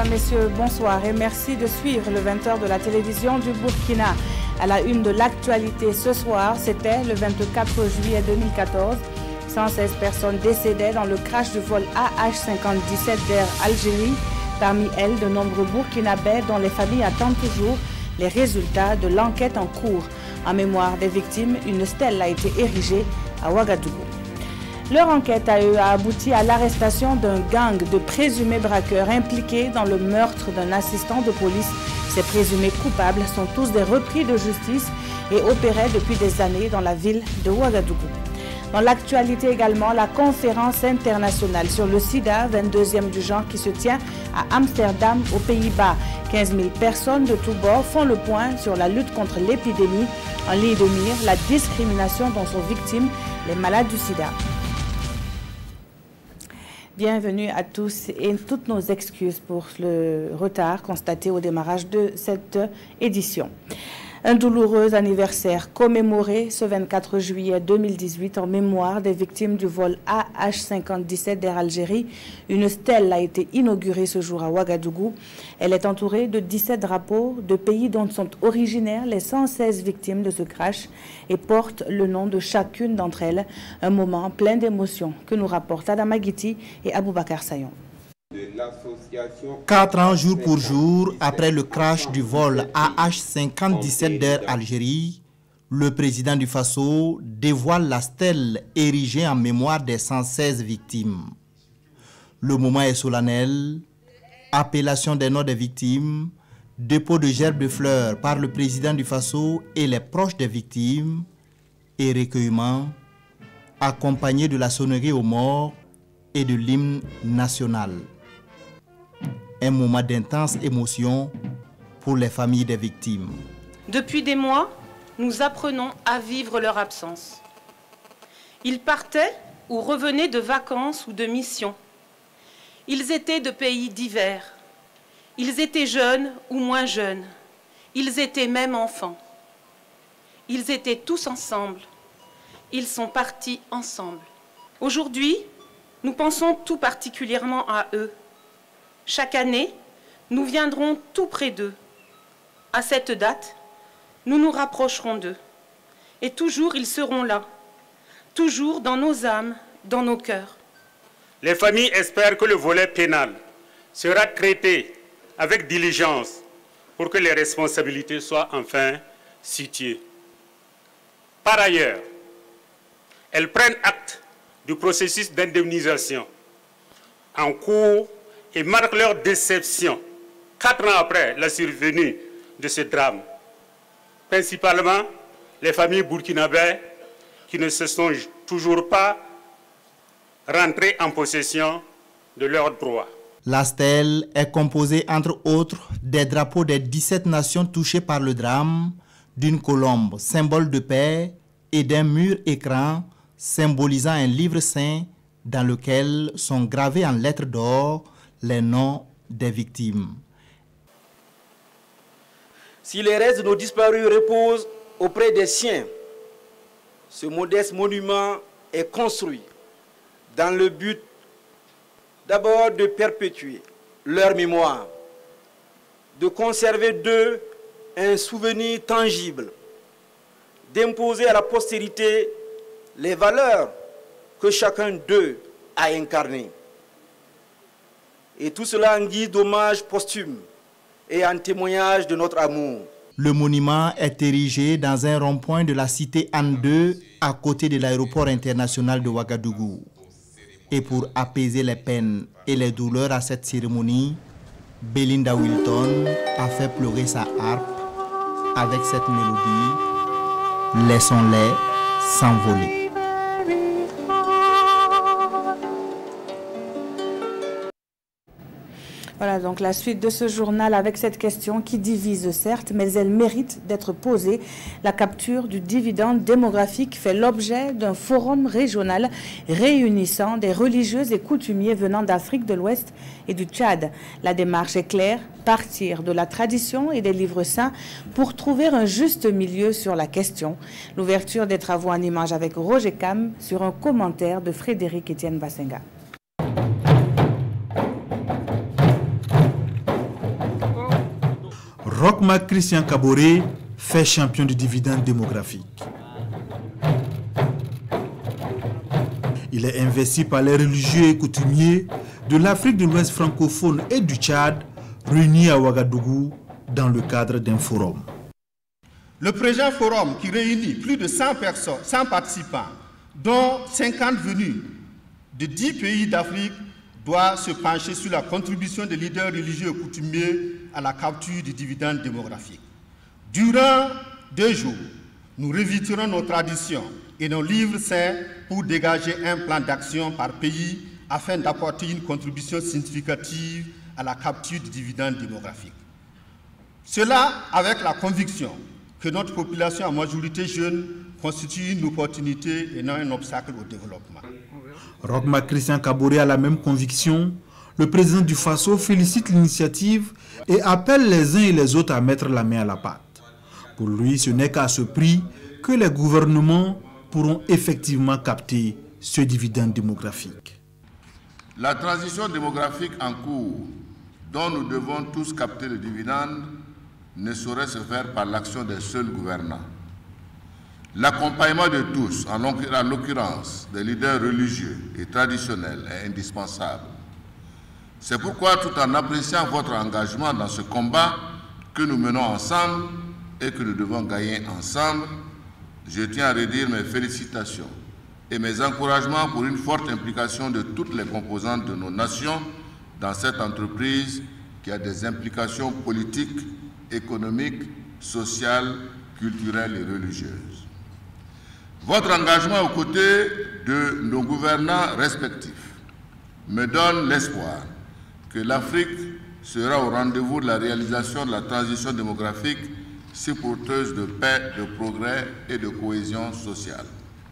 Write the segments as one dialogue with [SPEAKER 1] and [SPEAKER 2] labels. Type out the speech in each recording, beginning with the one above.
[SPEAKER 1] messieurs, bonsoir et merci de suivre le 20h de la télévision du Burkina. À la une de l'actualité ce soir, c'était le 24 juillet 2014. 116 personnes décédées dans le crash du vol AH-57 d'Air Algérie. Parmi elles, de nombreux Burkinabés dont les familles attendent toujours les résultats de l'enquête en cours. En mémoire des victimes, une stèle a été érigée à Ouagadougou. Leur enquête à eux a abouti à l'arrestation d'un gang de présumés braqueurs impliqués dans le meurtre d'un assistant de police. Ces présumés coupables sont tous des repris de justice et opéraient depuis des années dans la ville de Ouagadougou. Dans l'actualité également, la conférence internationale sur le sida, 22e du genre, qui se tient à Amsterdam, aux Pays-Bas. 15 000 personnes de tous bords font le point sur la lutte contre l'épidémie. En ligne de mire, la discrimination dont sont victimes les malades du sida. Bienvenue à tous et toutes nos excuses pour le retard constaté au démarrage de cette édition. Un douloureux anniversaire commémoré ce 24 juillet 2018 en mémoire des victimes du vol AH-57 d'Air Algérie. Une stèle a été inaugurée ce jour à Ouagadougou. Elle est entourée de 17 drapeaux de pays dont sont originaires les 116 victimes de ce crash et porte le nom de chacune d'entre elles. Un moment plein d'émotions que nous rapportent Adama Guiti et Aboubakar Sayon.
[SPEAKER 2] 4 ans jour pour jour après le crash du vol AH-57 d'Air Algérie, le président du Faso dévoile la stèle érigée en mémoire des 116 victimes. Le moment est solennel, appellation des noms des victimes, dépôt de gerbes de fleurs par le président du Faso et les proches des victimes et recueillement, accompagné de la sonnerie aux morts et de l'hymne national. Un moment d'intense émotion pour les familles des victimes.
[SPEAKER 3] Depuis des mois, nous apprenons à vivre leur absence. Ils partaient ou revenaient de vacances ou de missions. Ils étaient de pays divers. Ils étaient jeunes ou moins jeunes. Ils étaient même enfants. Ils étaient tous ensemble. Ils sont partis ensemble. Aujourd'hui, nous pensons tout particulièrement à eux. Chaque année, nous viendrons tout près d'eux. À cette date, nous nous rapprocherons d'eux. Et toujours, ils seront là. Toujours dans nos âmes, dans nos cœurs.
[SPEAKER 4] Les familles espèrent que le volet pénal sera traité avec diligence pour que les responsabilités soient enfin situées. Par ailleurs, elles prennent acte du processus d'indemnisation en cours et marquent leur déception 4 ans après la survenue de ce drame. Principalement, les familles burkinabées qui ne se sont toujours pas rentrées en possession de leurs droits.
[SPEAKER 2] La stèle est composée, entre autres, des drapeaux des 17 nations touchées par le drame, d'une colombe, symbole de paix, et d'un mur-écran symbolisant un livre saint dans lequel sont gravés en lettres d'or les noms des victimes.
[SPEAKER 5] Si les restes de nos disparus reposent auprès des siens, ce modeste monument est construit dans le but d'abord de perpétuer leur mémoire, de conserver d'eux un souvenir tangible, d'imposer à la postérité les valeurs que chacun d'eux a incarnées. Et tout cela en guise d'hommage posthume et en témoignage de notre amour.
[SPEAKER 2] Le monument est érigé dans un rond-point de la cité Anne II, à côté de l'aéroport international de Ouagadougou. Et pour apaiser les peines et les douleurs à cette cérémonie, Belinda Wilton a fait pleurer sa harpe avec cette mélodie. Laissons-les s'envoler.
[SPEAKER 1] Voilà donc la suite de ce journal avec cette question qui divise certes, mais elle mérite d'être posée. La capture du dividende démographique fait l'objet d'un forum régional réunissant des religieux et coutumiers venant d'Afrique de l'Ouest et du Tchad. La démarche est claire, partir de la tradition et des livres saints pour trouver un juste milieu sur la question. L'ouverture des travaux en images avec Roger Cam sur un commentaire de Frédéric Etienne Bassenga.
[SPEAKER 6] Roch-Marc Christian Kaboré fait champion du dividende démographique. Il est investi par les religieux et coutumiers de l'Afrique de l'Ouest francophone et du Tchad, réunis à Ouagadougou dans le cadre d'un forum.
[SPEAKER 7] Le présent forum, qui réunit plus de 100 participants, dont 50 venus de 10 pays d'Afrique, doit se pencher sur la contribution des leaders religieux et coutumiers à la capture du dividende démographique. Durant 2 jours, nous révisiterons nos traditions et nos livres saints pour dégager un plan d'action par pays afin d'apporter une contribution significative à la capture du dividende démographique. Cela avec la conviction que notre population en majorité jeune constitue une opportunité et non un obstacle au développement.
[SPEAKER 6] Roch-Marc Christian Kaboré a la même conviction. Le président du Faso félicite l'initiative et appelle les uns et les autres à mettre la main à la pâte. Pour lui, ce n'est qu'à ce prix que les gouvernements pourront effectivement capter ce dividende démographique.
[SPEAKER 8] La transition démographique en cours, dont nous devons tous capter le dividende, ne saurait se faire par l'action des seuls gouvernants. L'accompagnement de tous, en l'occurrence des leaders religieux et traditionnels, est indispensable. C'est pourquoi, tout en appréciant votre engagement dans ce combat que nous menons ensemble et que nous devons gagner ensemble, je tiens à redire mes félicitations et mes encouragements pour une forte implication de toutes les composantes de nos nations dans cette entreprise qui a des implications politiques, économiques, sociales, culturelles et religieuses. Votre engagement aux côtés de nos gouvernants respectifs me donne l'espoir que l'Afrique sera au rendez-vous de la réalisation de la transition démographique si porteuse de paix, de progrès et de cohésion sociale.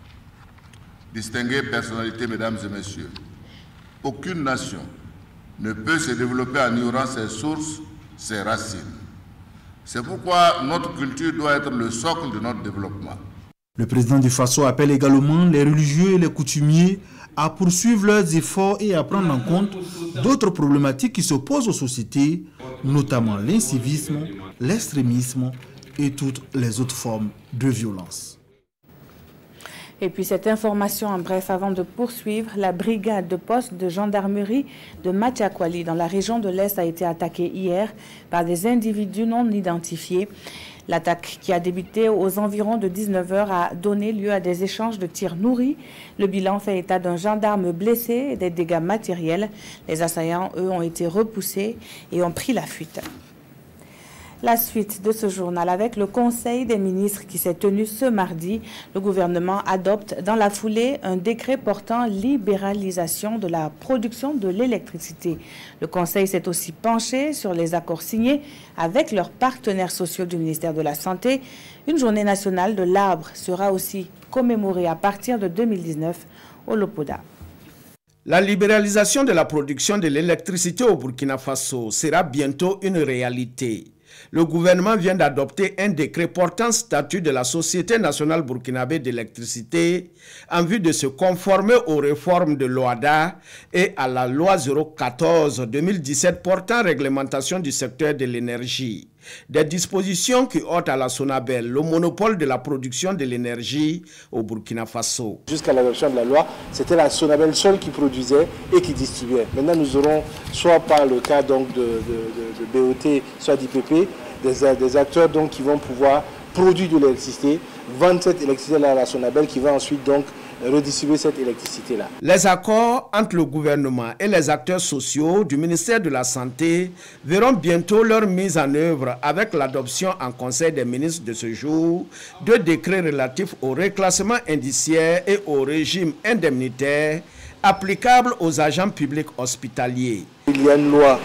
[SPEAKER 8] Distinguées personnalités, mesdames et messieurs, aucune nation ne peut se développer en ignorant ses sources, ses racines. C'est pourquoi notre culture doit être le socle de notre développement.
[SPEAKER 6] Le président du Faso appelle également les religieux et les coutumiers à poursuivre leurs efforts et à prendre en compte d'autres problématiques qui s'opposent aux sociétés, notamment l'incivisme, l'extrémisme et toutes les autres formes de violence.
[SPEAKER 1] Et puis cette information en bref avant de poursuivre, la brigade de poste de gendarmerie de Matiakwali dans la région de l'Est a été attaquée hier par des individus non identifiés. L'attaque qui a débuté aux environs de 19h a donné lieu à des échanges de tirs nourris. Le bilan fait état d'un gendarme blessé et des dégâts matériels. Les assaillants, eux, ont été repoussés et ont pris la fuite. La suite de ce journal avec le Conseil des ministres qui s'est tenu ce mardi. Le gouvernement adopte dans la foulée un décret portant libéralisation de la production de l'électricité. Le Conseil s'est aussi penché sur les accords signés avec leurs partenaires sociaux du ministère de la Santé. Une journée nationale de l'arbre sera aussi commémorée à partir de 2019 au Lopoda.
[SPEAKER 9] La libéralisation de la production de l'électricité au Burkina Faso sera bientôt une réalité. Le gouvernement vient d'adopter un décret portant statut de la Société nationale burkinabé d'électricité en vue de se conformer aux réformes de l'OADA et à la loi 014-2017 portant réglementation du secteur de l'énergie. Des dispositions qui ôtent à la Sonabel le monopole de la production de l'énergie au Burkina Faso.
[SPEAKER 10] Jusqu'à l'adoption de la loi, c'était la Sonabel seule qui produisait et qui distribuait. Maintenant, nous aurons, soit par le cas donc, de BOT, soit d'IPP, des acteurs donc, qui vont pouvoir produire de l'électricité, vendre cette électricité-là à la Sonabel qui va ensuite donc redistribuer cette électricité-là.
[SPEAKER 9] Les accords entre le gouvernement et les acteurs sociaux du ministère de la Santé verront bientôt leur mise en œuvre avec l'adoption en Conseil des ministres de ce jour de décrets relatifs au reclassement indiciaire et au régime indemnitaire applicable aux agents publics hospitaliers.
[SPEAKER 10] Il y a une loi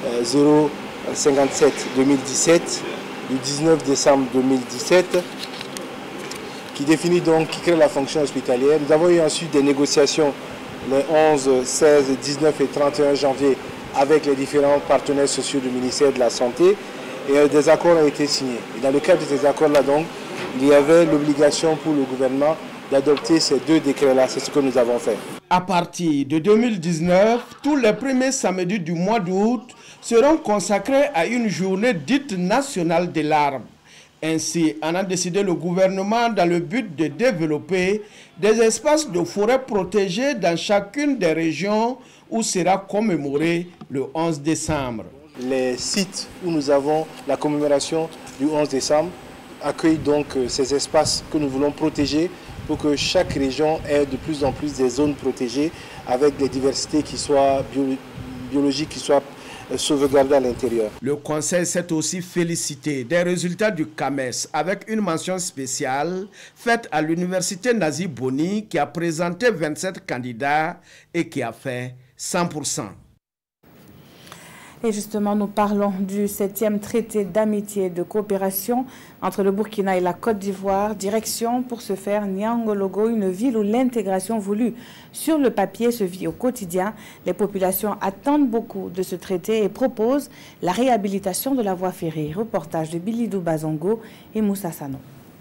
[SPEAKER 10] 057-2017 du 19 décembre 2017 qui définit donc, qui crée la fonction hospitalière. Nous avons eu ensuite des négociations les 11, 16, 19 et 31 janvier avec les différents partenaires sociaux du ministère de la Santé et des accords ont été signés. Et dans le cadre de ces accords-là, donc, il y avait l'obligation pour le gouvernement d'adopter ces deux décrets-là. C'est ce que nous avons fait.
[SPEAKER 9] À partir de 2019, tous les premiers samedis du mois d'août seront consacrés à une journée dite nationale de l'arbre. Ainsi, en a décidé le gouvernement dans le but de développer des espaces de forêt protégés dans chacune des régions où sera commémoré le 11 décembre.
[SPEAKER 10] Les sites où nous avons la commémoration du 11 décembre accueillent donc ces espaces que nous voulons protéger pour que chaque région ait de plus en plus des zones protégées avec des diversités qui soient biologiques, qui soient sauvegardées à l'intérieur.
[SPEAKER 9] Le Conseil s'est aussi félicité des résultats du CAMES avec une mention spéciale faite à l'Université Nazi Boni qui a présenté 27 candidats et qui a fait 100%.
[SPEAKER 1] Et justement, nous parlons du 7e traité d'amitié et de coopération entre le Burkina et la Côte d'Ivoire. Direction pour ce faire Niangologo, une ville où l'intégration voulue sur le papier se vit au quotidien. Les populations attendent beaucoup de ce traité et proposent la réhabilitation de la voie ferrée. Reportage de Bilidou Bazongo et Moussa Sano.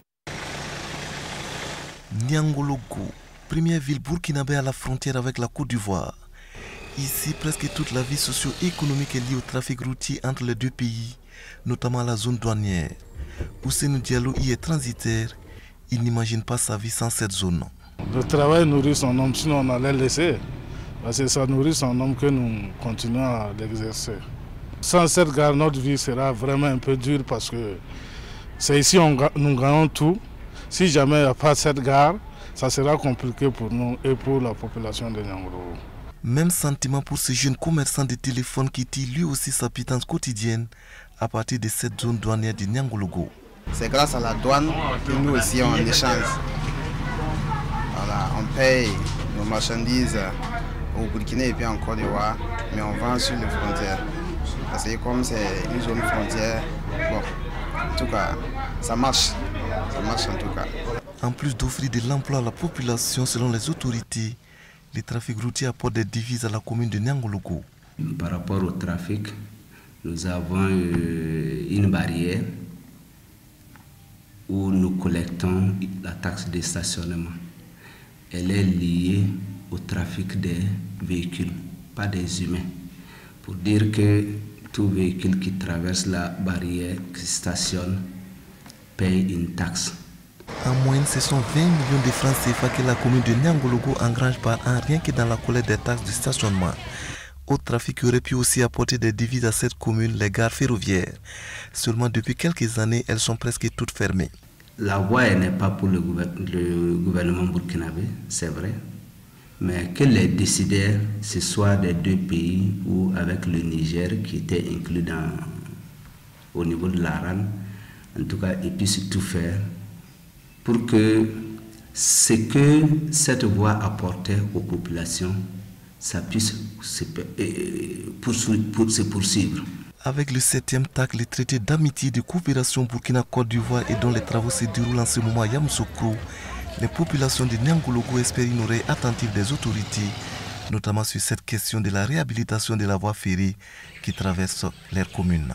[SPEAKER 11] Niangologo, première ville burkinabé à la frontière avec la Côte d'Ivoire. Ici, presque toute la vie socio-économique est liée au trafic routier entre les deux pays, notamment la zone douanière. Ousseynou Diallo y est transitaire. Il n'imagine pas sa vie sans cette zone.
[SPEAKER 12] Le travail nourrit son homme, sinon on allait le laisser. Parce que ça nourrit son homme que nous continuons à l'exercer. Sans cette gare, notre vie sera vraiment un peu dure parce que c'est ici que nous gagnons tout. Si jamais il n'y a pas cette gare, ça sera compliqué pour nous et pour la population de Niangologo.
[SPEAKER 11] Même sentiment pour ce jeune commerçant de téléphone qui tire lui aussi sa pitance quotidienne à partir de cette zone douanière de Niangologo.
[SPEAKER 13] C'est grâce à la douane que nous aussi on échange. Voilà, on paye nos marchandises au Burkina et puis en Côte d'Ivoire, mais on vend sur les frontières. Parce que comme c'est une zone frontière, bon, en tout cas, ça marche en tout cas.
[SPEAKER 11] En plus d'offrir de l'emploi à la population selon les autorités, les trafics routiers apportent des devises à la commune de Niangologo.
[SPEAKER 14] Par rapport au trafic, nous avons une barrière où nous collectons la taxe de stationnement. Elle est liée au trafic des véhicules, pas des humains. Pour dire que tout véhicule qui traverse la barrière, qui stationne, paye une taxe.
[SPEAKER 11] En moyenne, ce sont 20 millions de francs CFA que la commune de Niangologo engrange par an rien que dans la collecte des taxes de stationnement. Autre trafic qui aurait pu aussi apporter des devises à cette commune, les gares ferroviaires. Seulement depuis quelques années, elles sont presque toutes fermées.
[SPEAKER 14] La voie n'est pas pour le gouvernement burkinabé, c'est vrai. Mais que les décideurs, ce soit des deux pays ou avec le Niger qui était inclus au niveau de l'ARAN, en tout cas, ils puissent tout faire pour que ce que cette voie apportait aux populations, ça puisse se poursuivre.
[SPEAKER 11] Avec le 7e TAC, le traité d'amitié et de coopération Burkina-Côte d'Ivoire et dont les travaux se déroulent en ce moment à Yamoussoukro, les populations de Niangologo espèrent une oreille attentive des autorités, notamment sur cette question de la réhabilitation de la voie ferrée qui traverse leur commune.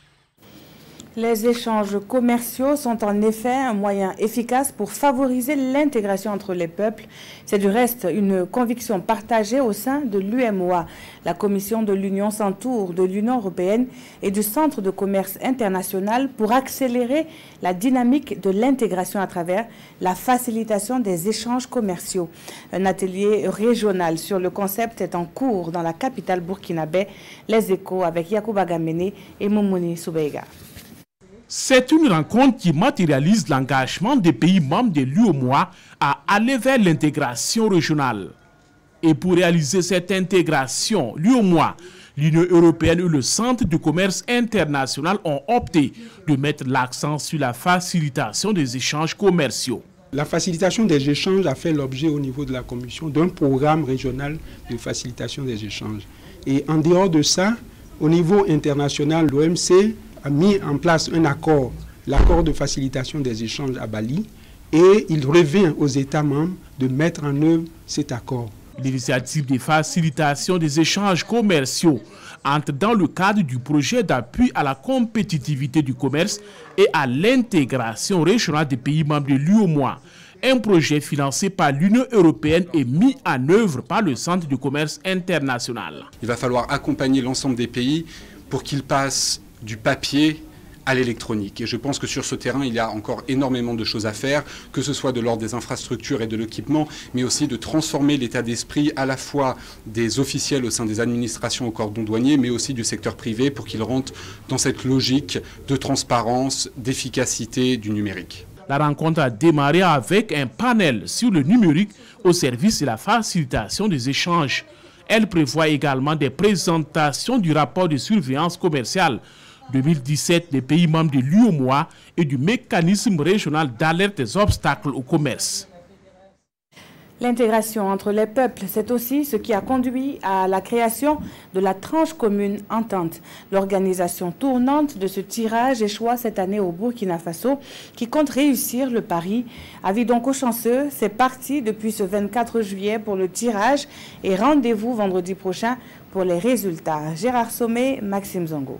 [SPEAKER 1] Les échanges commerciaux sont en effet un moyen efficace pour favoriser l'intégration entre les peuples. C'est du reste une conviction partagée au sein de l'UMOA. La Commission de l'Union s'entoure de l'Union européenne et du Centre de commerce international pour accélérer la dynamique de l'intégration à travers la facilitation des échanges commerciaux. Un atelier régional sur le concept est en cours dans la capitale burkinabé. Les Échos avec Yacouba Gamene et Moumouni Soubeiga.
[SPEAKER 15] C'est une rencontre qui matérialise l'engagement des pays membres de l'UMOA à aller vers l'intégration régionale. Et pour réaliser cette intégration, l'UMOA, l'Union européenne et le Centre de commerce international ont opté de mettre l'accent sur la facilitation des échanges commerciaux.
[SPEAKER 16] La facilitation des échanges a fait l'objet au niveau de la Commission d'un programme régional de facilitation des échanges. Et en dehors de ça, au niveau international, l'OMC a mis en place un accord, l'accord de facilitation des échanges à Bali, et il revient aux États membres de mettre en œuvre cet accord.
[SPEAKER 15] L'initiative de facilitation des échanges commerciaux entre dans le cadre du projet d'appui à la compétitivité du commerce et à l'intégration régionale des pays membres de l'UMOA. un projet financé par l'Union européenne et mis en œuvre par le Centre du commerce international.
[SPEAKER 17] Il va falloir accompagner l'ensemble des pays pour qu'ils passent du papier à l'électronique. Et je pense que sur ce terrain, il y a encore énormément de choses à faire, que ce soit de l'ordre des infrastructures et de l'équipement, mais aussi de transformer l'état d'esprit à la fois des officiels au sein des administrations au cordon douanier, mais aussi du secteur privé pour qu'ils rentrent dans cette logique de transparence, d'efficacité du numérique.
[SPEAKER 15] La rencontre a démarré avec un panel sur le numérique au service de la facilitation des échanges. Elle prévoit également des présentations du rapport de surveillance commerciale 2017 des pays membres de l'UEMOA et du mécanisme régional d'alerte des obstacles au commerce.
[SPEAKER 1] L'intégration entre les peuples, c'est aussi ce qui a conduit à la création de la tranche commune Entente. L'organisation tournante de ce tirage échoua cette année au Burkina Faso, qui compte réussir le pari. Avis donc aux chanceux, c'est parti depuis ce 24 juillet pour le tirage et rendez-vous vendredi prochain pour les résultats. Gérard Sommet, Maxime Zongo.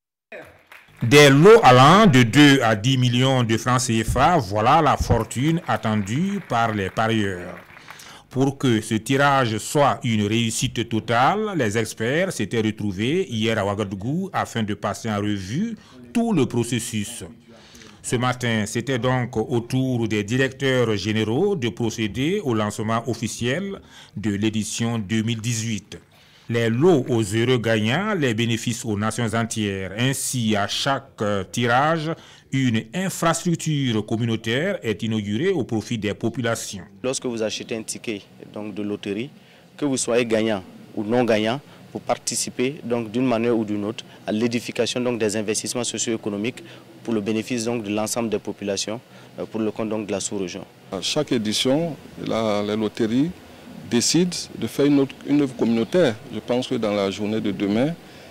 [SPEAKER 18] Des lots allant de 2 à 10 millions de francs CFA, voilà la fortune attendue par les parieurs. Pour que ce tirage soit une réussite totale, les experts s'étaient retrouvés hier à Ouagadougou afin de passer en revue tout le processus. Ce matin, c'était donc au tour des directeurs généraux de procéder au lancement officiel de l'édition 2018. Les lots aux heureux gagnants, les bénéfices aux nations entières. Ainsi, à chaque tirage, une infrastructure communautaire est inaugurée au profit des populations.
[SPEAKER 19] Lorsque vous achetez un ticket donc, de loterie, que vous soyez gagnant ou non gagnant, vous participez donc d'une manière ou d'une autre à l'édification donc des investissements socio-économiques pour le bénéfice donc de l'ensemble des populations, pour le compte donc de la sous-région.
[SPEAKER 20] À chaque édition, les loteries décident de faire une œuvre communautaire. Je pense que dans la journée de demain,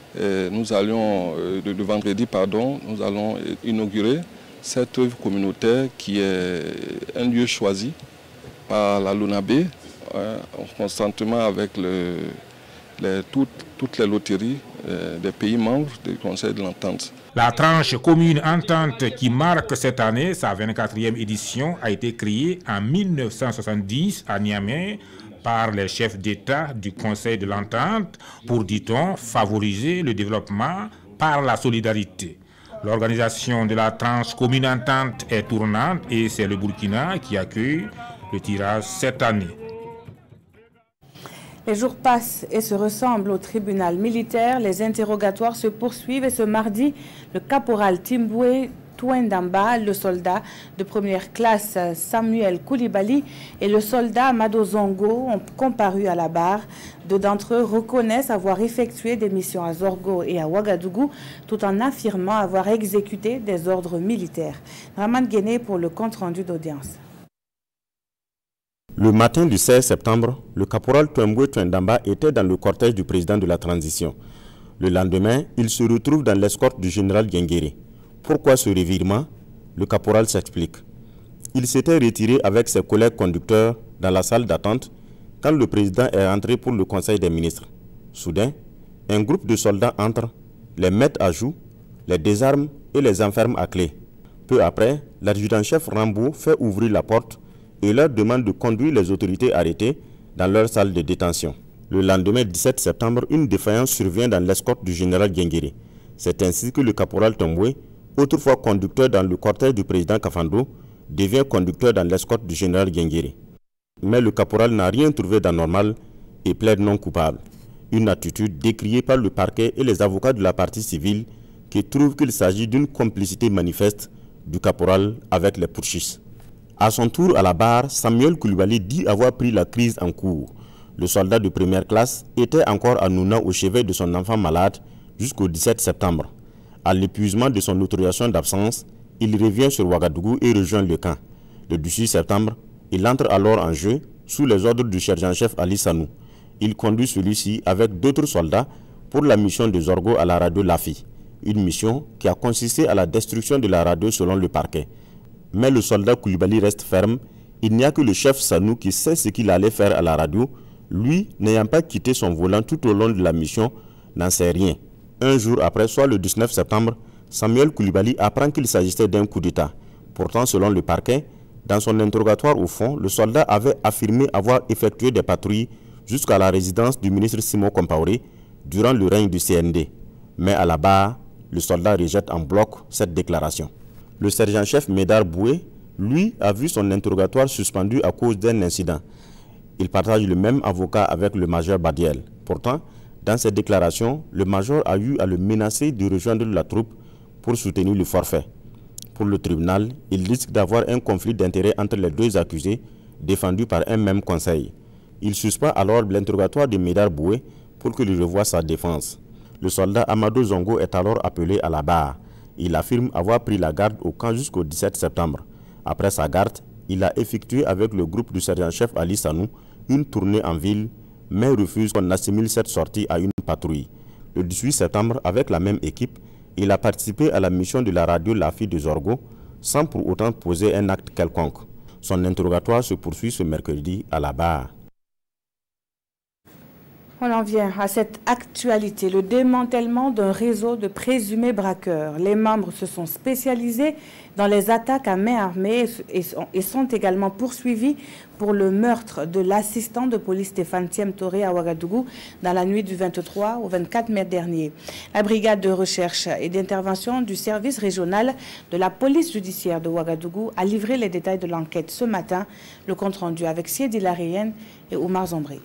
[SPEAKER 20] de vendredi, nous allons inaugurer cette œuvre communautaire qui est un lieu choisi par la LONABE, conjointement avec toutes les loteries des pays membres du Conseil de l'Entente.
[SPEAKER 18] La tranche commune Entente qui marque cette année sa 24e édition a été créée en 1970 à Niamey par les chefs d'État du Conseil de l'Entente pour, dit-on, favoriser le développement par la solidarité. L'organisation de la tranche commune Entente est tournante et c'est le Burkina qui accueille le tirage cette année.
[SPEAKER 1] Les jours passent et se ressemblent au tribunal militaire. Les interrogatoires se poursuivent et ce mardi, le caporal Timboué Touendamba, le soldat de première classe Samuel Koulibaly et le soldat Amado Zongo ont comparu à la barre. Deux d'entre eux reconnaissent avoir effectué des missions à Zorgo et à Ouagadougou tout en affirmant avoir exécuté des ordres militaires. Raman Guéné pour le compte-rendu d'audience.
[SPEAKER 21] Le matin du 16 septembre, le caporal Touemboué Touendamba était dans le cortège du président de la transition. Le lendemain, il se retrouve dans l'escorte du général Guenguéré. Pourquoi ce revirement? Le caporal s'explique. Il s'était retiré avec ses collègues conducteurs dans la salle d'attente quand le président est rentré pour le conseil des ministres. Soudain, un groupe de soldats entre, les mettent à joue, les désarment et les enferment à clé. Peu après, l'adjudant-chef Rambo fait ouvrir la porte et leur demande de conduire les autorités arrêtées dans leur salle de détention. Le lendemain 17 septembre, une défaillance survient dans l'escorte du général Guenguéré. C'est ainsi que le caporal Touemboué, autrefois conducteur dans le cortège du président Kafando, devient conducteur dans l'escorte du général Guenguéré. Mais le caporal n'a rien trouvé d'anormal et plaide non coupable. Une attitude décriée par le parquet et les avocats de la partie civile qui trouvent qu'il s'agit d'une complicité manifeste du caporal avec les putschistes. À son tour à la barre, Samuel Koulibaly dit avoir pris la crise en cours. Le soldat de première classe était encore à Nouna au chevet de son enfant malade jusqu'au 17 septembre. À l'épuisement de son autorisation d'absence, il revient sur Ouagadougou et rejoint le camp. Le 18 septembre, il entre alors en jeu sous les ordres du sergent-chef Ali Sanou. Il conduit celui-ci avec d'autres soldats pour la mission de Zorgo à la radio Lafi, une mission qui a consisté à la destruction de la radio selon le parquet. Mais le soldat Koulibaly reste ferme. Il n'y a que le chef Sanou qui sait ce qu'il allait faire à la radio. Lui, n'ayant pas quitté son volant tout au long de la mission, n'en sait rien. Un jour après, soit le 19 septembre, Samuel Koulibaly apprend qu'il s'agissait d'un coup d'État. Pourtant, selon le parquet, Dans son interrogatoire au fond, le soldat avait affirmé avoir effectué des patrouilles jusqu'à la résidence du ministre Simon Compaoré durant le règne du CND. Mais à la barre, le soldat rejette en bloc cette déclaration. Le sergent-chef Médard Boué, lui, a vu son interrogatoire suspendu à cause d'un incident. Il partage le même avocat avec le major Badiel. Pourtant, dans cette déclaration, le major a eu à le menacer de rejoindre la troupe pour soutenir le forfait. Pour le tribunal, il risque d'avoir un conflit d'intérêts entre les deux accusés, défendus par un même conseil. Il suspend alors l'interrogatoire de Médard Boué pour qu'il revoie sa défense. Le soldat Amadou Zongo est alors appelé à la barre. Il affirme avoir pris la garde au camp jusqu'au 17 septembre. Après sa garde, il a effectué avec le groupe du sergent-chef Ali Sanou une tournée en ville, mais refuse qu'on assimile cette sortie à une patrouille. Le 18 septembre, avec la même équipe, il a participé à la mission de la radio La Fille de Zorgo, sans pour autant poser un acte quelconque. Son interrogatoire se poursuit ce mercredi à la barre.
[SPEAKER 1] On en vient à cette actualité, le démantèlement d'un réseau de présumés braqueurs. Les membres se sont spécialisés dans les attaques à main armée et sont également poursuivis pour le meurtre de l'assistant de police Stéphane Thiem Touré à Ouagadougou dans la nuit du 23 au 24 mai dernier. La brigade de recherche et d'intervention du service régional de la police judiciaire de Ouagadougou a livré les détails de l'enquête ce matin. Le compte rendu avec Siedi Larien et Oumar Zombré.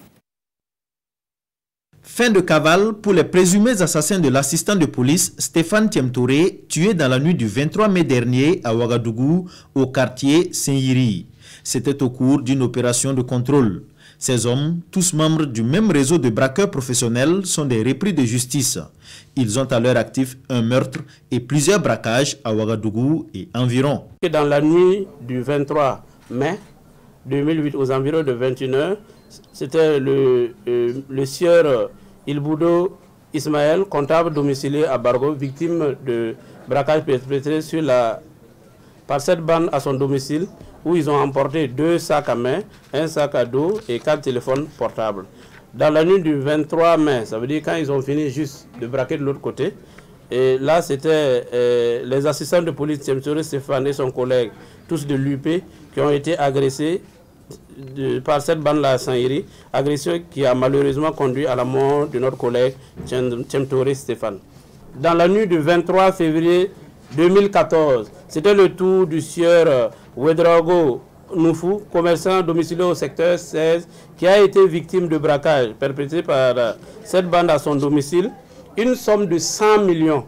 [SPEAKER 3] Fin de cavale pour les présumés assassins de l'assistant de police Stéphane Thiem Touré, tué dans la nuit du 23 mai dernier à Ouagadougou, au quartier Saint-Yiri. C'était au cours d'une opération de contrôle. Ces hommes, tous membres du même réseau de braqueurs professionnels, sont des repris de justice. Ils ont à leur actif un meurtre et plusieurs braquages à Ouagadougou et environ.
[SPEAKER 22] Dans la nuit du 23 mai 2008, aux environs de 21h, c'était le sieur Ilboudo Ismaël, comptable domicilié à Bargo, victime de braquage perpétré par cette bande à son domicile, où ils ont emporté 2 sacs à main, un sac à dos et 4 téléphones portables. Dans la nuit du 23 mai, ça veut dire quand ils ont fini juste de braquer de l'autre côté, et là c'était les assistants de police Thiem Touré, Stéphane et son collègue, tous de l'UP, qui ont été agressés par cette bande-là à Saint-Yiri, agression qui a malheureusement conduit à la mort de notre collègue Thiem Touré Stéphane. Dans la nuit du 23 février 2014, c'était le tour du sieur Ouedraogo Noufou, commerçant domicilié au secteur 16, qui a été victime de braquage perpétré par cette bande à son domicile. Une somme de 100 millions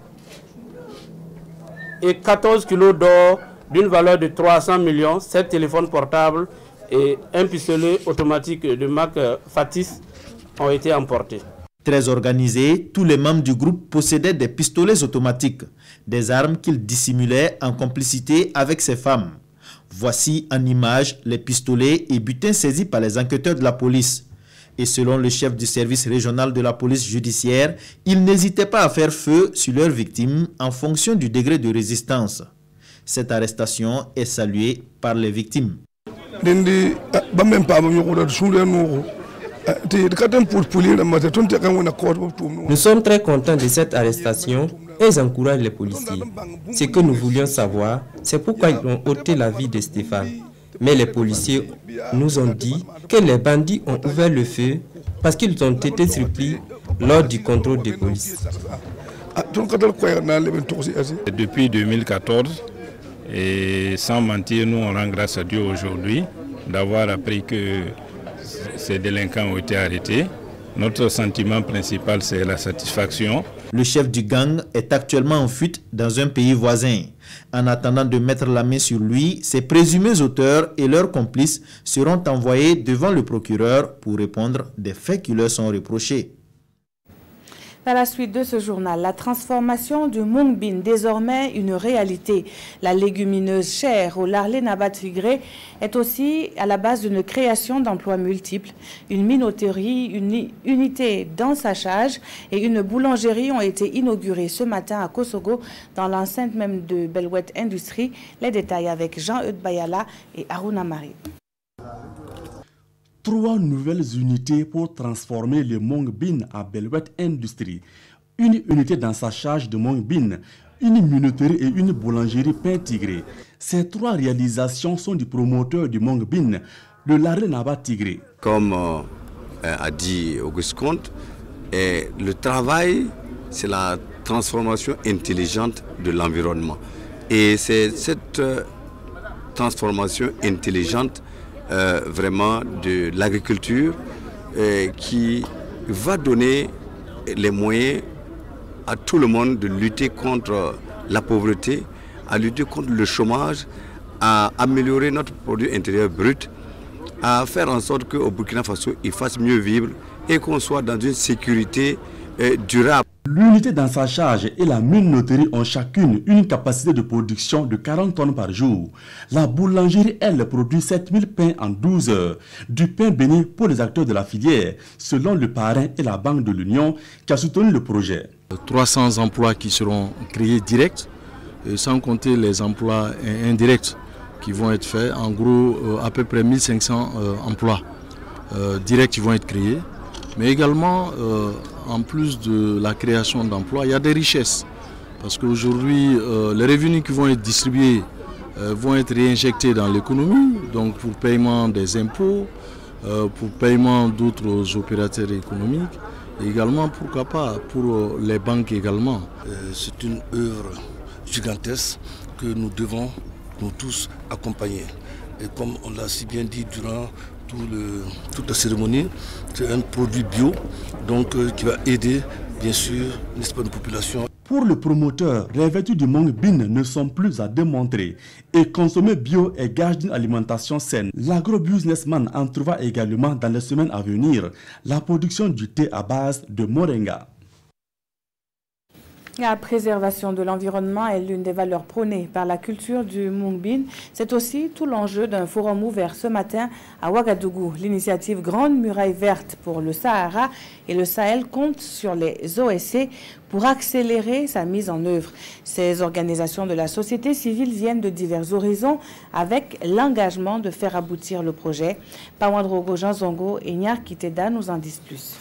[SPEAKER 22] et 14 kilos d'or d'une valeur de 300 millions, 7 téléphones portables et un pistolet automatique de marque Fatis ont été emportés.
[SPEAKER 3] Très organisés, tous les membres du groupe possédaient des pistolets automatiques, des armes qu'ils dissimulaient en complicité avec ces femmes. Voici en image les pistolets et butins saisis par les enquêteurs de la police. Et selon le chef du service régional de la police judiciaire, ils n'hésitaient pas à faire feu sur leurs victimes en fonction du degré de résistance. Cette arrestation est saluée par les victimes.
[SPEAKER 23] Nous sommes très contents de cette arrestation et ils encouragent les policiers. Ce que nous voulions savoir, c'est pourquoi ils ont ôté la vie de Stéphane. Mais les policiers nous ont dit que les bandits ont ouvert le feu parce qu'ils ont été surpris lors du contrôle de police.
[SPEAKER 24] Depuis 2014, et sans mentir, nous on rend grâce à Dieu aujourd'hui d'avoir appris que ces délinquants ont été arrêtés. Notre sentiment principal, c'est la satisfaction.
[SPEAKER 3] Le chef du gang est actuellement en fuite dans un pays voisin. En attendant de mettre la main sur lui, ses présumés auteurs et leurs complices seront envoyés devant le procureur pour répondre des faits qui leur sont reprochés.
[SPEAKER 1] Dans la suite de ce journal, la transformation du mung bean, désormais une réalité. La légumineuse chère au larlé Nabat Tigré est aussi à la base d'une création d'emplois multiples. Une minoterie, une unité d'ensachage et une boulangerie ont été inaugurées ce matin à Kosogo, dans l'enceinte même de Belwet Industries. Les détails avec Jean-Eudes Bayala et Aruna Marie.
[SPEAKER 25] 3 nouvelles unités pour transformer le mung bean à Belwet Industries. Une unité d'ensachage de mung bean, une minoterie et une boulangerie pain tigré. Ces trois réalisations sont du promoteur du Mongbin, le Laré Naba Tigré.
[SPEAKER 2] Comme a dit Auguste Comte, le travail, c'est la transformation intelligente de l'environnement. Et c'est cette transformation intelligente vraiment de l'agriculture qui va donner les moyens à tout le monde de lutter contre la pauvreté, à lutter contre le chômage, à améliorer notre produit intérieur brut, à faire en sorte qu'au Burkina Faso, il fasse mieux vivre et qu'on soit dans une sécurité durable.
[SPEAKER 25] L'unité dans sa charge et la minoterie ont chacune une capacité de production de 40 tonnes par jour. La boulangerie, elle, produit 7000 pains en 12 heures. Du pain béni pour les acteurs de la filière, selon le parrain et la Banque de l'Union qui a soutenu le projet. 300 emplois qui seront créés directs, sans compter les emplois indirects qui vont être faits. En gros, à peu près 1500 emplois directs qui vont être créés. Mais également, en plus de la création d'emplois, il y a des richesses. Parce qu'aujourd'hui, les revenus qui vont être distribués vont être réinjectés dans l'économie, donc pour paiement des impôts, pour paiement d'autres opérateurs économiques, et également, pourquoi pas, pour les banques également.
[SPEAKER 4] C'est une œuvre gigantesque que nous devons, nous tous, accompagner. Et comme on l'a si bien dit durant toute la cérémonie, c'est un produit bio donc, qui va aider, bien sûr, n'est-ce pas, nos populations.
[SPEAKER 25] Pour le promoteur, les vertus du Mongbin ne sont plus à démontrer et consommer bio est gage d'une alimentation saine. L'agro-businessman en trouvera également dans les semaines à venir la production du thé à base de moringa.
[SPEAKER 1] La préservation de l'environnement est l'une des valeurs prônées par la culture du Mongbin. C'est aussi tout l'enjeu d'un forum ouvert ce matin à Ouagadougou. L'initiative Grande Muraille Verte pour le Sahara et le Sahel compte sur les OSC pour accélérer sa mise en œuvre. Ces organisations de la société civile viennent de divers horizons avec l'engagement de faire aboutir le projet. Pawandrogo Jean Zongo et Nyar Kiteda nous en disent plus.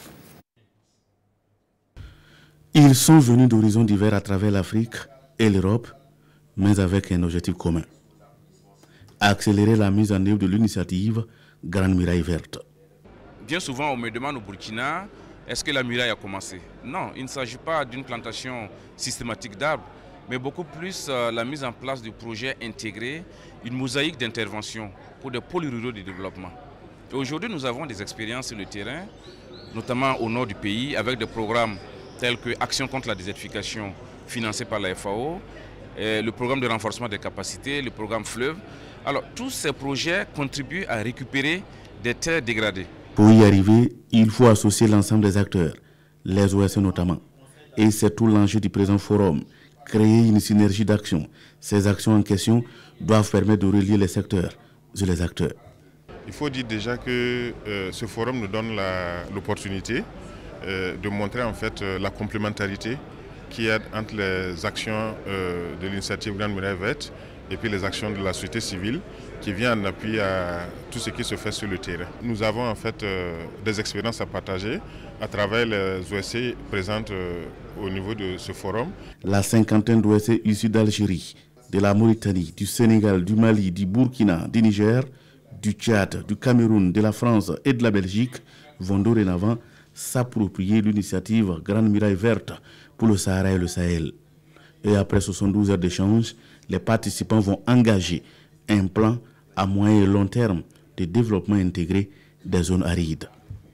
[SPEAKER 5] Ils sont venus d'horizons divers à travers l'Afrique et l'Europe, mais avec un objectif commun. Accélérer la mise en œuvre de l'initiative Grande Muraille Verte.
[SPEAKER 7] Bien souvent, on me demande au Burkina, est-ce que la muraille a commencé? Non, il ne s'agit pas d'une plantation systématique d'arbres, mais beaucoup plus la mise en place de projets intégrés, une mosaïque d'intervention pour des pôles ruraux de développement. Et aujourd'hui, nous avons des expériences sur le terrain, notamment au nord du pays, avec des programmes tels que Action contre la désertification financé par la FAO, le programme de renforcement des capacités, le programme Fleuve. Alors tous ces projets contribuent à récupérer des terres dégradées.
[SPEAKER 5] Pour y arriver, il faut associer l'ensemble des acteurs, les OSC notamment. Et c'est tout l'enjeu du présent forum, créer une synergie d'action. Ces actions en question doivent permettre de relier les secteurs et les acteurs.
[SPEAKER 8] Il faut dire déjà que ce forum nous donne l'opportunité de montrer en fait la complémentarité qu'il y a entre les actions de l'initiative Grande Muraille Verte et puis les actions de la société civile qui vient en appui à tout ce qui se fait sur le terrain. Nous avons en fait des expériences à partager à travers les OSC présentes au niveau de ce forum.
[SPEAKER 5] La cinquantaine d'OSC issus d'Algérie, de la Mauritanie, du Sénégal, du Mali, du Burkina, du Niger, du Tchad, du Cameroun, de la France et de la Belgique vont dorénavant s'approprier l'initiative Grande Muraille Verte pour le Sahara et le Sahel. Et après 72 heures d'échange, les participants vont engager un plan à moyen et long terme de développement intégré des zones arides.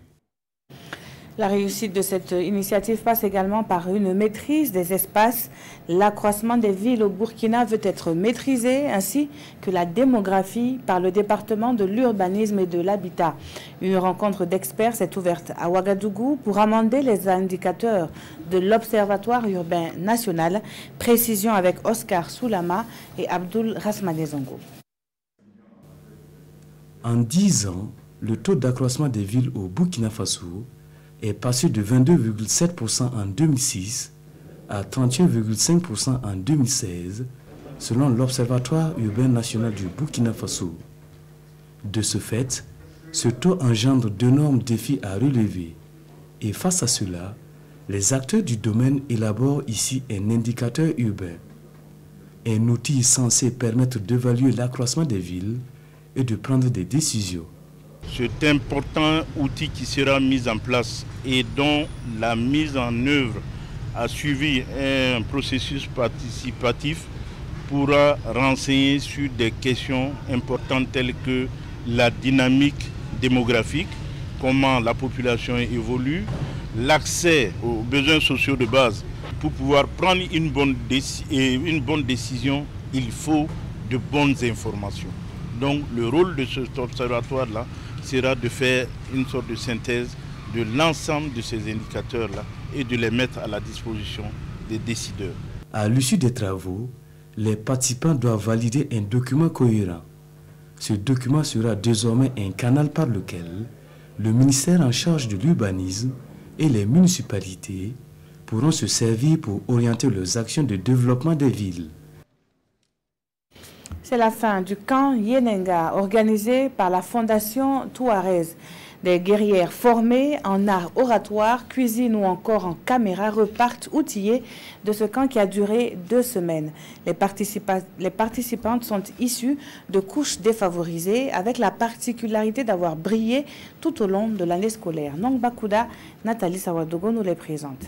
[SPEAKER 1] La réussite de cette initiative passe également par une maîtrise des espaces. L'accroissement des villes au Burkina veut être maîtrisé, ainsi que la démographie par le département de l'urbanisme et de l'habitat. Une rencontre d'experts s'est ouverte à Ouagadougou pour amender les indicateurs de l'Observatoire urbain national. Précision avec Oscar Soulama et Abdul Rasmanezongo.
[SPEAKER 26] En 10 ans, le taux d'accroissement des villes au Burkina Faso est passé de 22,7% en 2006 à 31,5% en 2016, selon l'Observatoire urbain national du Burkina Faso. De ce fait, ce taux engendre d'énormes défis à relever. Et face à cela, les acteurs du domaine élaborent ici un indicateur urbain un outil censé permettre d'évaluer l'accroissement des villes et de prendre des décisions.
[SPEAKER 6] Cet important outil qui sera mis en place et dont la mise en œuvre a suivi un processus participatif pourra renseigner sur des questions importantes telles que la dynamique démographique, comment la population évolue, l'accès aux besoins sociaux de base. Pour pouvoir prendre une bonne décision, il faut de bonnes informations. Donc le rôle de cet observatoire-là sera de faire une sorte de synthèse de l'ensemble de ces indicateurs-là et de les mettre à la disposition des décideurs.
[SPEAKER 26] À l'issue des travaux, les participants doivent valider un document cohérent. Ce document sera désormais un canal par lequel le ministère en charge de l'urbanisme et les municipalités pourront se servir pour orienter leurs actions de développement des villes.
[SPEAKER 1] C'est la fin du camp Yenenga organisé par la Fondation Touarez. Des guerrières formées en art oratoire, cuisine ou encore en caméra repartent outillées de ce camp qui a duré 2 semaines. Les participantes sont issues de couches défavorisées avec la particularité d'avoir brillé tout au long de l'année scolaire. Nong Bakuda, Nathalie Sawadogo nous les présente.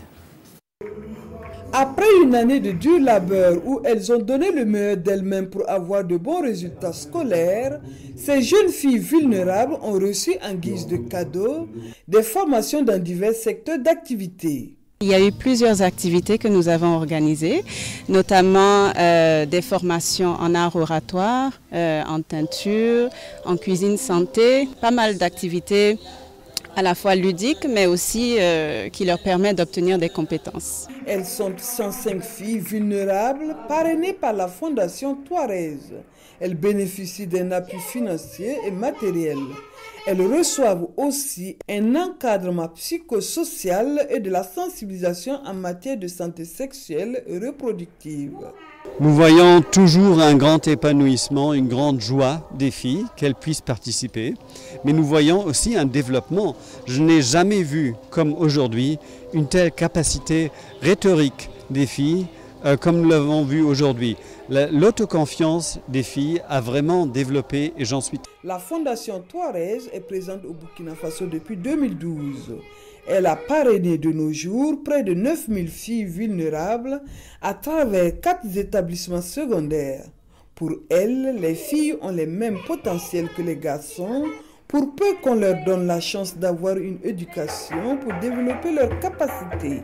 [SPEAKER 9] Après une année de dur labeur où elles ont donné le meilleur d'elles-mêmes pour avoir de bons résultats scolaires, ces jeunes filles vulnérables ont reçu en guise de cadeaux des formations dans divers secteurs d'activité.
[SPEAKER 10] Il y a eu plusieurs activités que nous avons organisées, notamment des formations en art oratoire, en teinture, en cuisine santé, pas mal d'activités à la fois ludiques, mais aussi qui leur permettent d'obtenir des compétences.
[SPEAKER 9] Elles sont 105 filles vulnérables parrainées par la Fondation Touarez. Elles bénéficient d'un appui financier et matériel. Elles reçoivent aussi un encadrement psychosocial et de la sensibilisation en matière de santé sexuelle et reproductive.
[SPEAKER 12] Nous voyons toujours un grand épanouissement, une grande joie des filles, qu'elles puissent participer. Mais nous voyons aussi un développement. Je n'ai jamais vu, comme aujourd'hui, une telle capacité rhétorique des filles, comme nous l'avons vu aujourd'hui. L'autoconfiance des filles a vraiment développé et j'en suis...
[SPEAKER 9] La Fondation Touarez est présente au Burkina Faso depuis 2012. Elle a parrainé de nos jours près de 9000 filles vulnérables à travers 4 établissements secondaires. Pour elles, les filles ont les mêmes potentiels que les garçons, pour peu qu'on leur donne la chance d'avoir une éducation pour développer leurs capacités.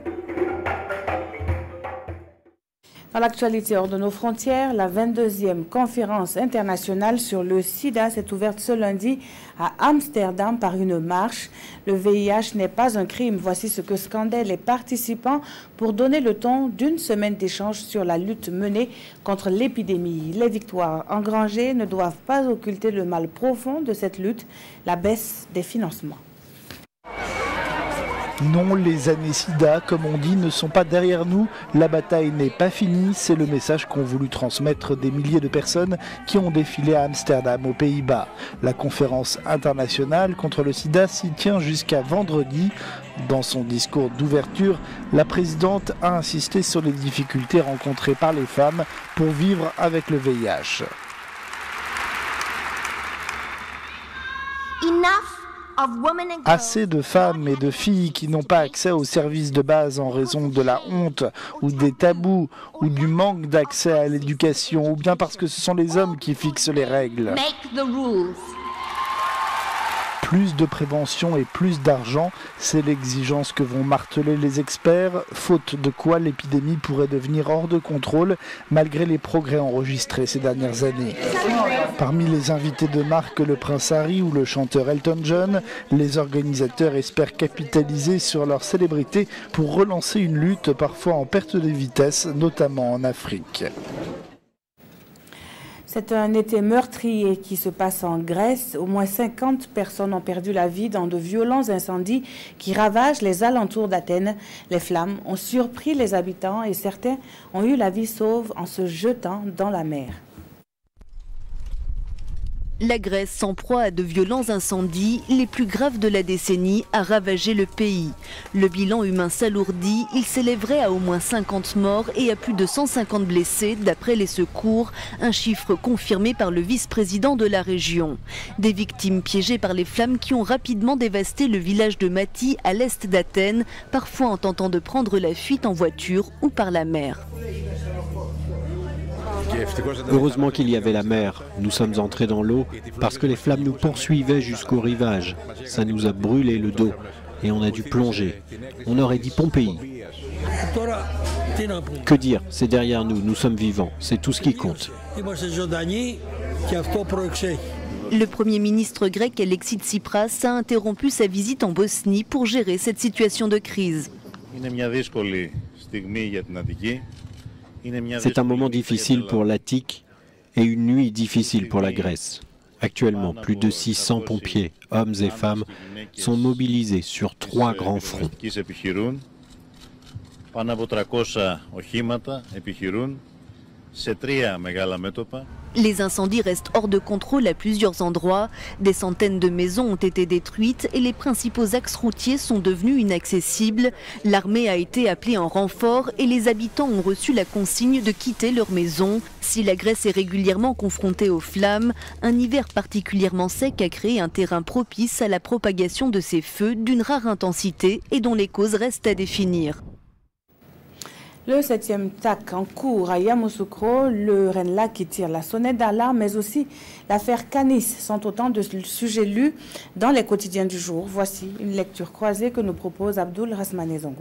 [SPEAKER 1] Dans l'actualité hors de nos frontières, la 22e conférence internationale sur le sida s'est ouverte ce lundi à Amsterdam par une marche. Le VIH n'est pas un crime. Voici ce que scandaient les participants pour donner le ton d'une semaine d'échange sur la lutte menée contre l'épidémie. Les victoires engrangées ne doivent pas occulter le mal profond de cette lutte, la baisse des financements.
[SPEAKER 13] Non, les années sida, comme on dit, ne sont pas derrière nous. La bataille n'est pas finie. C'est le message qu'ont voulu transmettre des milliers de personnes qui ont défilé à Amsterdam, aux Pays-Bas. La conférence internationale contre le sida s'y tient jusqu'à vendredi. Dans son discours d'ouverture, la présidente a insisté sur les difficultés rencontrées par les femmes pour vivre avec le VIH. Assez de femmes et de filles qui n'ont pas accès aux services de base en raison de la honte ou des tabous ou du manque d'accès à l'éducation ou bien parce que ce sont les hommes qui fixent les règles. Plus de prévention et plus d'argent, c'est l'exigence que vont marteler les experts, faute de quoi l'épidémie pourrait devenir hors de contrôle malgré les progrès enregistrés ces dernières années. Parmi les invités de marque, le prince Harry ou le chanteur Elton John, les organisateurs espèrent capitaliser sur leur célébrité pour relancer une lutte parfois en perte de vitesse, notamment en Afrique.
[SPEAKER 1] C'est un été meurtrier qui se passe en Grèce. Au moins 50 personnes ont perdu la vie dans de violents incendies qui ravagent les alentours d'Athènes. Les flammes ont surpris les habitants et certains ont eu la vie sauve en se jetant dans la mer.
[SPEAKER 11] La Grèce, en proie à de violents incendies, les plus graves de la décennie, a ravagé le pays. Le bilan humain s'alourdit, il s'élèverait à au moins 50 morts et à plus de 150 blessés, d'après les secours, un chiffre confirmé par le vice-président de la région. Des victimes piégées par les flammes qui ont rapidement dévasté le village de Mati, à l'est d'Athènes, parfois en tentant de prendre la fuite en voiture ou par la mer.
[SPEAKER 14] Heureusement qu'il y avait la mer. Nous sommes entrés dans l'eau parce que les flammes nous poursuivaient jusqu'au rivage. Ça nous a brûlé le dos et on a dû plonger. On aurait dit Pompéi. Que dire? C'est derrière nous, nous sommes vivants. C'est tout ce qui compte.
[SPEAKER 11] Le Premier ministre grec Alexis Tsipras a interrompu sa visite en Bosnie pour gérer cette situation de crise.
[SPEAKER 14] C'est un moment difficile pour l'Attique et une nuit difficile pour la Grèce. Actuellement, plus de 600 pompiers, hommes et femmes, sont mobilisés sur 3 grands fronts.
[SPEAKER 11] Les incendies restent hors de contrôle à plusieurs endroits. Des centaines de maisons ont été détruites et les principaux axes routiers sont devenus inaccessibles. L'armée a été appelée en renfort et les habitants ont reçu la consigne de quitter leur maison. Si la Grèce est régulièrement confrontée aux flammes, un hiver particulièrement sec a créé un terrain propice à la propagation de ces feux d'une rare intensité et dont les causes restent à définir.
[SPEAKER 1] Le 7e TAC en cours à Yamoussoukro, le RENLA qui tire la sonnette d'alarme, mais aussi l'affaire Canis sont autant de sujets lus dans les quotidiens du jour. Voici une lecture croisée que nous propose Abdoul Rasmane Zongo.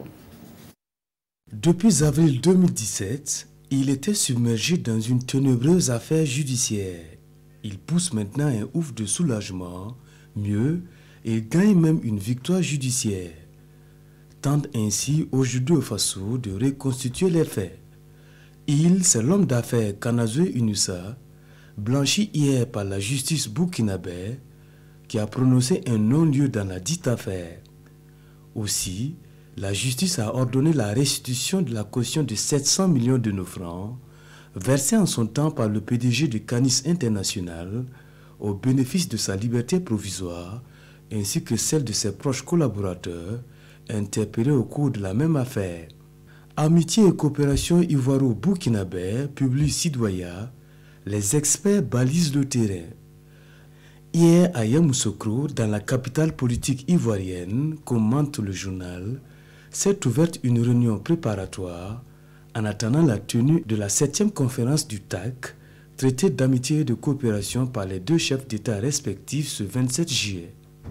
[SPEAKER 15] Depuis avril 2017, il était submergé dans une ténébreuse affaire judiciaire. Il pousse maintenant un ouf de soulagement. Mieux, il gagne même une victoire judiciaire. Tente ainsi au Burkina Faso de reconstituer les faits. C'est l'homme d'affaires Kanazwe Inusa, blanchi hier par la justice burkinabé, qui a prononcé un non-lieu dans la dite affaire. Aussi, la justice a ordonné la restitution de la caution de 700 millions de nos francs, versée en son temps par le PDG de Canis International, au bénéfice de sa liberté provisoire, ainsi que celle de ses proches collaborateurs, interpellés au cours de la même affaire. Amitié et coopération ivoiro-burkinabé publie Sidoya, les experts balisent le terrain. Hier à Yamoussoukro, dans la capitale politique ivoirienne, commente le journal, s'est ouverte une réunion préparatoire en attendant la tenue de la 7e conférence du TAC, traité d'amitié et de coopération par les 2 chefs d'État respectifs ce 27 juillet.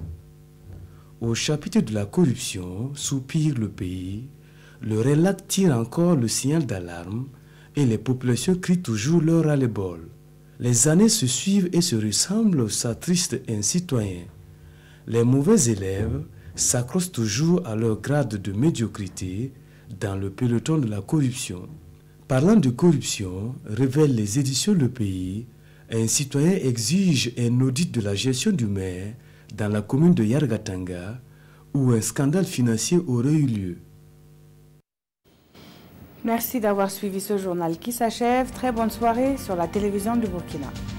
[SPEAKER 15] Au chapitre de la corruption, soupire le pays, le RELAC tire encore le signal d'alarme et les populations crient toujours leur ras-le-bol. Les années se suivent et se ressemblent, s'attristent un citoyen. Les mauvais élèves s'accrochent toujours à leur grade de médiocrité dans le peloton de la corruption. Parlant de corruption, révèle les éditions Le Pays, un citoyen exige un audit de la gestion du maire dans la commune de Yargatanga, où un scandale financier aurait eu lieu.
[SPEAKER 1] Merci d'avoir suivi ce journal qui s'achève. Très bonne soirée sur la télévision du Burkina.